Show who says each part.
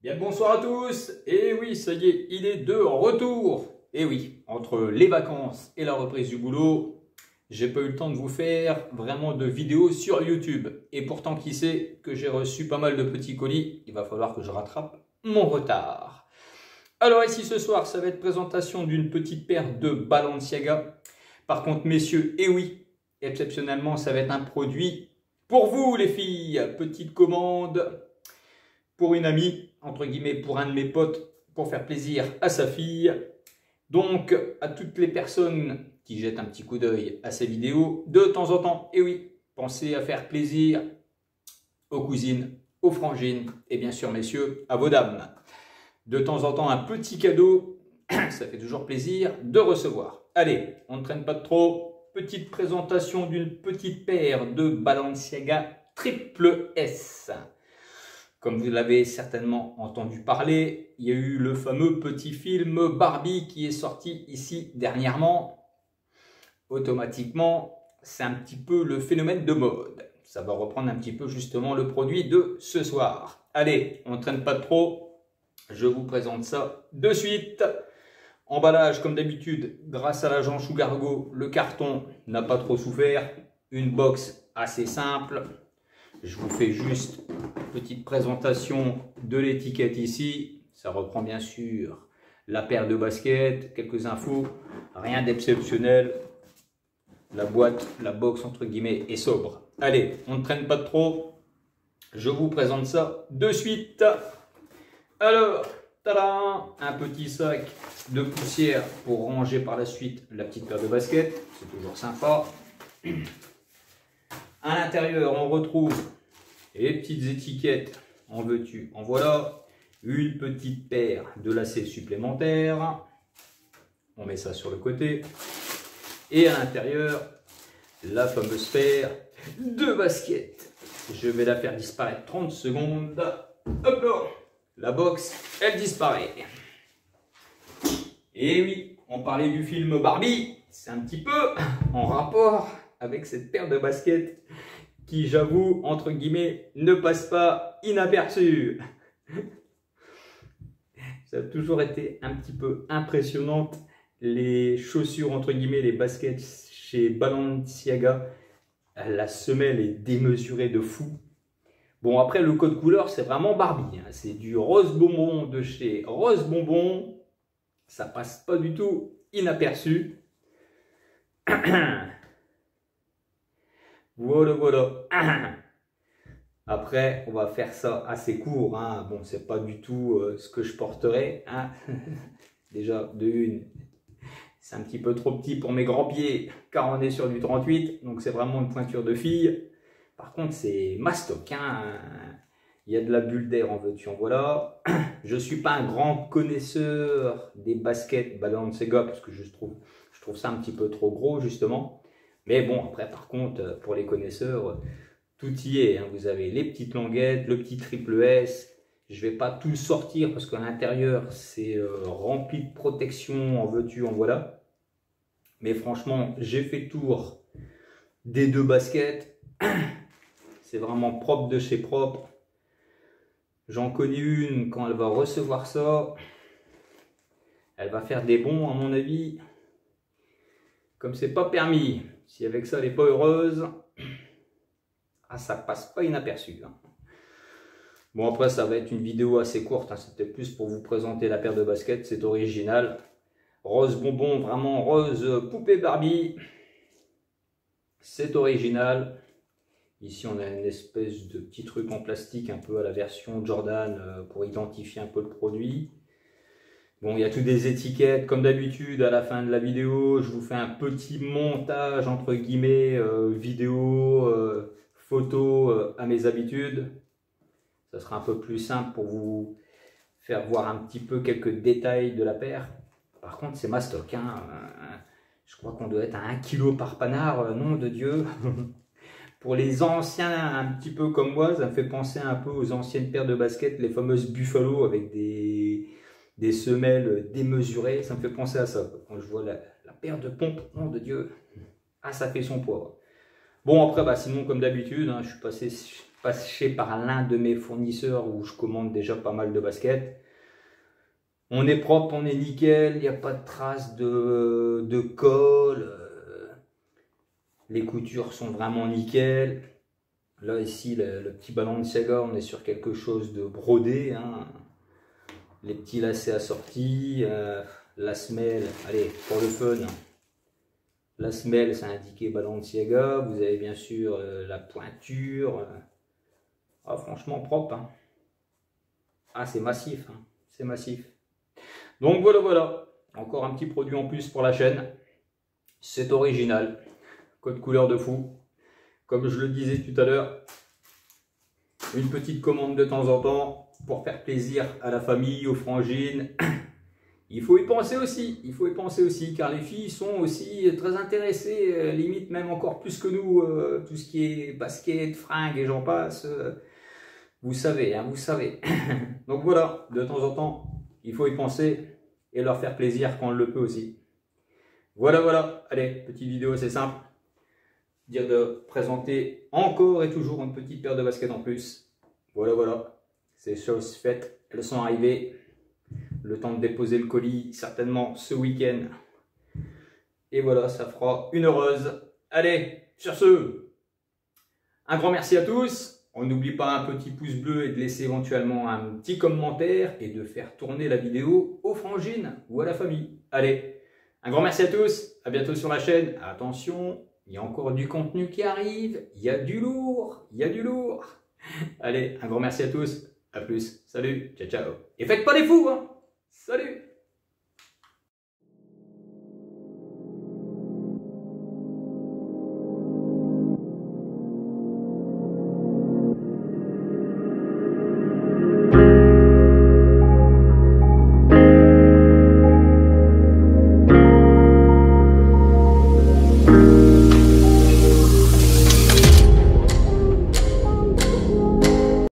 Speaker 1: Bien le bonsoir à tous. Et oui, ça y est, il est de retour. Et oui, entre les vacances et la reprise du boulot, j'ai pas eu le temps de vous faire vraiment de vidéos sur YouTube. Et pourtant, qui sait que j'ai reçu pas mal de petits colis, il va falloir que je rattrape mon retard. Alors ici ce soir, ça va être présentation d'une petite paire de Balenciaga. Par contre, messieurs, et oui, exceptionnellement, ça va être un produit pour vous les filles. Petite commande pour une amie, entre guillemets, pour un de mes potes, pour faire plaisir à sa fille. Donc, à toutes les personnes qui jettent un petit coup d'œil à ces vidéos, de temps en temps, et oui, pensez à faire plaisir aux cousines, aux frangines, et bien sûr, messieurs, à vos dames. De temps en temps, un petit cadeau, ça fait toujours plaisir de recevoir. Allez, on ne traîne pas de trop. Petite présentation d'une petite paire de Balenciaga Triple S. Comme vous l'avez certainement entendu parler, il y a eu le fameux petit film Barbie qui est sorti ici dernièrement. Automatiquement, c'est un petit peu le phénomène de mode. Ça va reprendre un petit peu justement le produit de ce soir. Allez, on ne traîne pas trop. Je vous présente ça de suite. Emballage comme d'habitude, grâce à l'agent Sugargo, le carton n'a pas trop souffert. Une box assez simple. Je vous fais juste une petite présentation de l'étiquette ici. Ça reprend bien sûr la paire de baskets, quelques infos, rien d'exceptionnel. La boîte, la box entre guillemets est sobre. Allez, on ne traîne pas de trop. Je vous présente ça de suite. Alors, tada, un petit sac de poussière pour ranger par la suite la petite paire de baskets. C'est toujours sympa. À l'intérieur, on retrouve les petites étiquettes, en veux-tu, en voilà. Une petite paire de lacets supplémentaires. On met ça sur le côté. Et à l'intérieur, la fameuse paire de baskets. Je vais la faire disparaître 30 secondes. Hop là, la box, elle disparaît. Et oui, on parlait du film Barbie. C'est un petit peu en rapport avec cette paire de baskets qui, j'avoue, entre guillemets, ne passe pas inaperçu. Ça a toujours été un petit peu impressionnante, les chaussures, entre guillemets, les baskets chez Balenciaga. La semelle est démesurée de fou. Bon, après, le code couleur, c'est vraiment Barbie, hein. C'est du rose bonbon de chez Rose Bonbon. Ça passe pas du tout inaperçu. Voilà, voilà. Après, on va faire ça assez court, hein. Bon, c'est pas du tout ce que je porterai, hein. Déjà, de une, c'est un petit peu trop petit pour mes grands pieds, car on est sur du 38, donc c'est vraiment une pointure de fille. Par contre, c'est mastoc, hein. Il y a de la bulle d'air, en veux-tu, en voilà. Je suis pas un grand connaisseur des baskets Balenciaga, parce que je trouve ça un petit peu trop gros, justement. Mais bon, après, par contre, pour les connaisseurs, tout y est, hein. Vous avez les petites languettes, le petit triple S. Je ne vais pas tout sortir parce qu'à l'intérieur, c'est rempli de protection, en veux-tu, en voilà. Mais franchement, j'ai fait le tour des deux baskets. C'est vraiment propre de chez propre. J'en connais une, quand elle va recevoir ça, elle va faire des bonds, à mon avis, comme c'est pas permis. Si avec ça, elle n'est pas heureuse, ah, ça passe pas inaperçu, hein. Bon, après, ça va être une vidéo assez courte, hein. C'était plus pour vous présenter la paire de baskets. C'est original. Rose bonbon, vraiment rose poupée Barbie. C'est original. Ici, on a une espèce de petit truc en plastique, un peu à la version Jordan, pour identifier un peu le produit. Bon, il y a toutes des étiquettes, comme d'habitude, à la fin de la vidéo, je vous fais un petit montage, entre guillemets, vidéo, photo, à mes habitudes. Ça sera un peu plus simple pour vous faire voir un petit peu quelques détails de la paire. Par contre, c'est mastoc, hein. Je crois qu'on doit être à 1 kg par panard, nom de Dieu. Pour les anciens, un petit peu comme moi, ça me fait penser un peu aux anciennes paires de baskets, les fameuses Buffalo avec des semelles démesurées. Ça me fait penser à ça. Quand je vois la paire de pompes, nom de Dieu, ah, ça fait son poids. Bon, après, bah, sinon, comme d'habitude, hein, je suis passé par l'un de mes fournisseurs où je commande déjà pas mal de baskets. On est propre, on est nickel, il n'y a pas de traces de colle. Les coutures sont vraiment nickel. Là, ici, le petit Balenciaga, on est sur quelque chose de brodé. Hein. Les petits lacets assortis. La semelle, allez, pour le fun. La semelle, c'est indiqué Balenciaga. Vous avez bien sûr la pointure. Ah, franchement, propre. Hein. Ah, c'est massif. Hein. C'est massif. Donc voilà, voilà. Encore un petit produit en plus pour la chaîne. C'est original. Code couleur de fou. Comme je le disais tout à l'heure, une petite commande de temps en temps pour faire plaisir à la famille, aux frangines. Il faut y penser aussi, car les filles sont aussi très intéressées, limite même encore plus que nous, tout ce qui est basket, fringues et j'en passe. Vous savez, hein, vous savez. Donc voilà, de temps en temps, il faut y penser et leur faire plaisir quand on le peut aussi. Voilà, voilà. Allez, petite vidéo assez simple. Dire de présenter encore et toujours une petite paire de baskets en plus. Voilà, voilà. C'est chose faite. Elles sont arrivées. Le temps de déposer le colis, certainement ce week-end. Et voilà, ça fera une heureuse. Allez, sur ce, un grand merci à tous. On n'oublie pas un petit pouce bleu et de laisser éventuellement un petit commentaire et de faire tourner la vidéo aux frangines ou à la famille. Allez, un grand merci à tous. À bientôt sur la chaîne. Attention, il y a encore du contenu qui arrive. Il y a du lourd. Il y a du lourd. Allez, un grand merci à tous. À plus. Salut. Ciao, ciao. Et faites pas les fous, hein. Salut.